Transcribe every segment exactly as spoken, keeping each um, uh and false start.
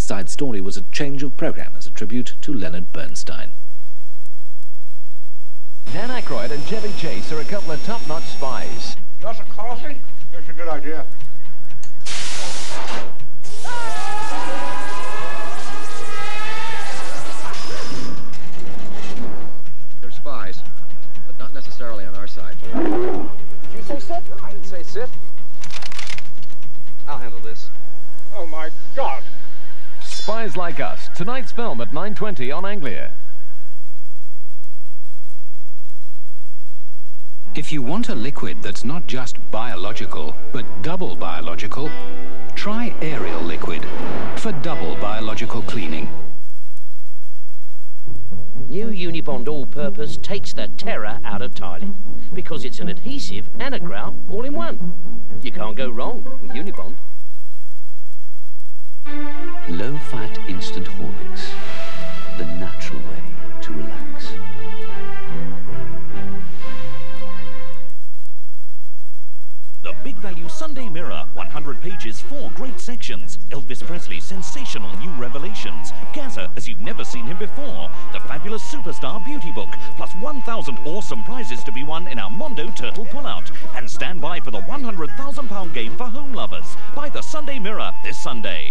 West Side Story was a change of programme as a tribute to Leonard Bernstein. Dan Aykroyd and Chevy Chase are a couple of top-notch spies. You want some coffee? That's a good idea. They're spies, but not necessarily on our side. Did you say sit? No, I didn't say sit. I'll handle this. Oh, my God. Spies Like Us, tonight's film at nine twenty on Anglia. If you want a liquid that's not just biological, but double biological, try Ariel Liquid for double biological cleaning. New Unibond All-Purpose takes the terror out of tiling because it's an adhesive and a grout all in one. You can't go wrong with Unibond. Low-fat instant Horlicks, the natural way to relax. The Big Value Sunday Mirror, one hundred pages, four great sections. Elvis Presley's sensational new revelations. Gaza as you've never seen him before. The fabulous Superstar Beauty Book, plus one thousand awesome prizes to be won in our Mondo Turtle Pullout. And stand by for the one hundred thousand pound game for home lovers. Buy the Sunday Mirror this Sunday.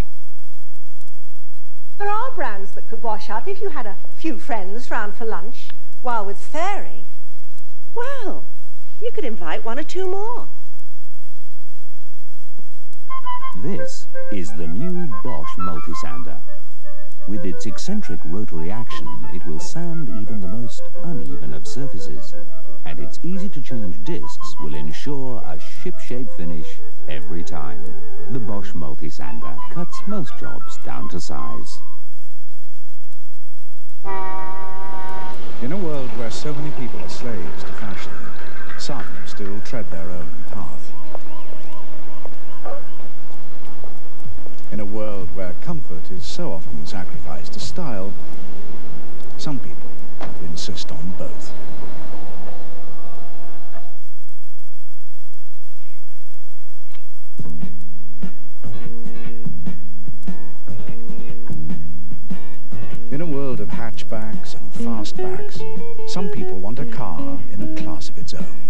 There are brands that could wash up if you had a few friends round for lunch. While with Fairy, well, you could invite one or two more. This is the new Bosch Multisander. With its eccentric rotary action, it will sand even the most uneven of surfaces. And its easy-to-change discs will ensure a ship-shape finish every time. The Bosch Multisander cuts most jobs down to size. In a world where so many people are slaves to fashion, some still tread their own path. In a world where comfort is so often sacrificed to style, some people insist on both. In a world of hatchbacks and fastbacks, some people want a car in a class of its own.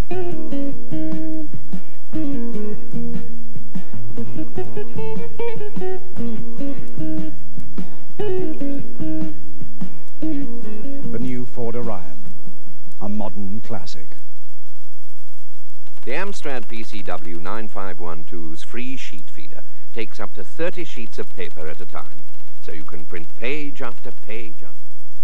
The new Ford Orion, a modern classic. The Amstrad P C W nine five one two's free sheet feeder takes up to thirty sheets of paper at a time, so you can print page after page after...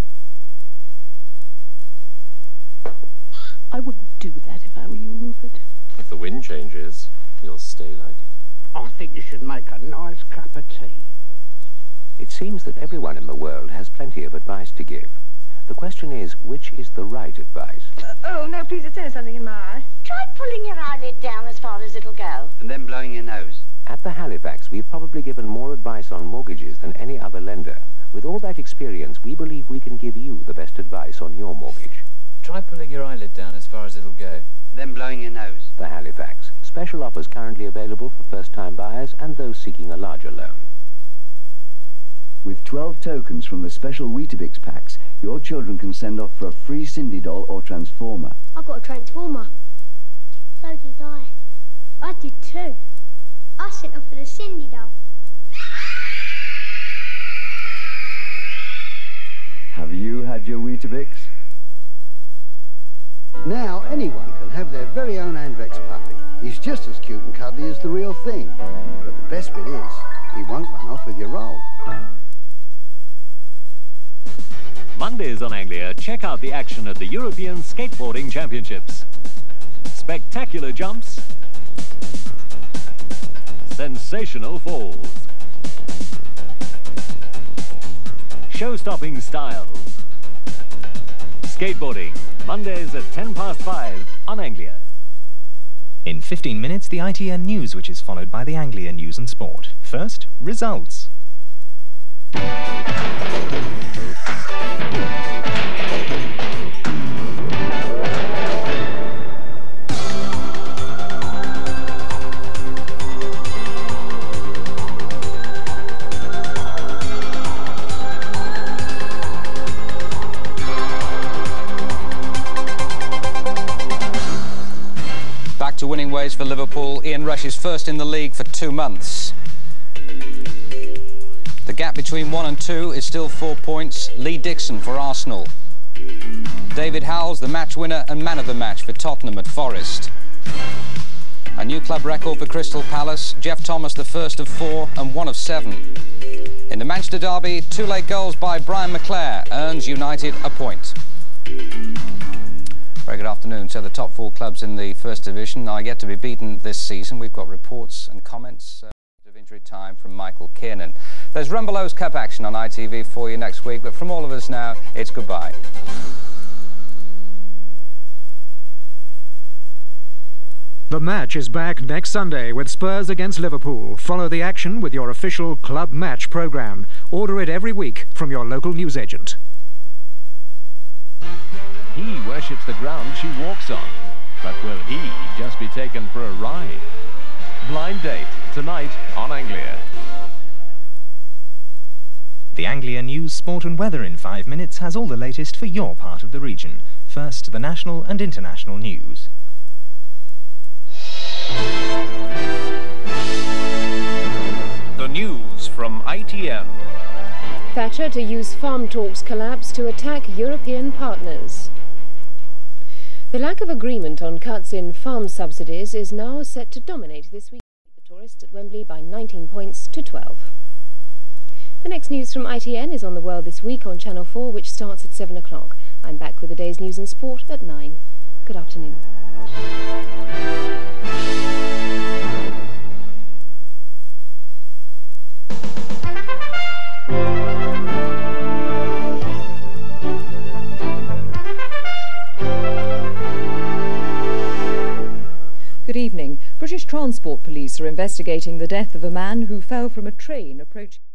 I wouldn't do that if I were you, Rupert. If the wind changes, you'll stay like it. I think you should make a nice cup of tea. It seems that everyone in the world has plenty of advice to give. The question is, which is the right advice? Uh, oh, no, please, it's only something in my eye. Try pulling your eyelid down as far as it'll go. And then blowing your nose. At the Halifax, we've probably given more advice on mortgages than any other lender. With all that experience, we believe we can give you the best advice on your mortgage. Try pulling your eyelid down as far as it'll go. Then blowing your nose. The Halifax. Special offers currently available for first-time buyers and those seeking a larger loan. With twelve tokens from the special Weetabix packs, your children can send off for a free Cindy doll or Transformer. I got a Transformer. So did I. I did too. I sent off for the Cindy doll. Have you had your Weetabix? Now anyone can have their very own Andrex puppy. He's just as cute and cuddly as the real thing. But the best bit is, he won't run off with your roll. Mondays on Anglia, check out the action at the European Skateboarding Championships. Spectacular jumps, sensational falls, show-stopping styles. Skateboarding, Mondays at ten past five on Anglia. In fifteen minutes, the I T N News, which is followed by the Anglia News and Sport. First, results. for Liverpool. Ian Rush is first in the league for two months. The gap between one and two is still four points. Lee Dixon for Arsenal. David Howells, the match winner and man of the match for Tottenham at Forest. A new club record for Crystal Palace. Jeff Thomas, the first of four and one of seven. In the Manchester derby, two late goals by Brian McClare earns United a point. Very good afternoon. So the top four clubs in the First Division are yet to be beaten this season. We've got reports and comments uh, of injury time from Michael Kiernan. There's Rumbelows Cup action on I T V for you next week, but from all of us now, it's goodbye. The match is back next Sunday with Spurs against Liverpool. Follow the action with your official Club Match programme. Order it every week from your local newsagent. He worships the ground she walks on. But will he just be taken for a ride? Blind Date, tonight on Anglia. The Anglia News, Sport and Weather in five minutes has all the latest for your part of the region. First, the national and international news. The news from I T N. Thatcher to use farm talks collapse to attack European partners. The lack of agreement on cuts in farm subsidies is now set to dominate this week. The tourists at Wembley by nineteen points to twelve. The next news from I T N is on the world this week on Channel four, which starts at seven o'clock. I'm back with the day's news and sport at nine. Good afternoon. Good evening. British Transport Police are investigating the death of a man who fell from a train approaching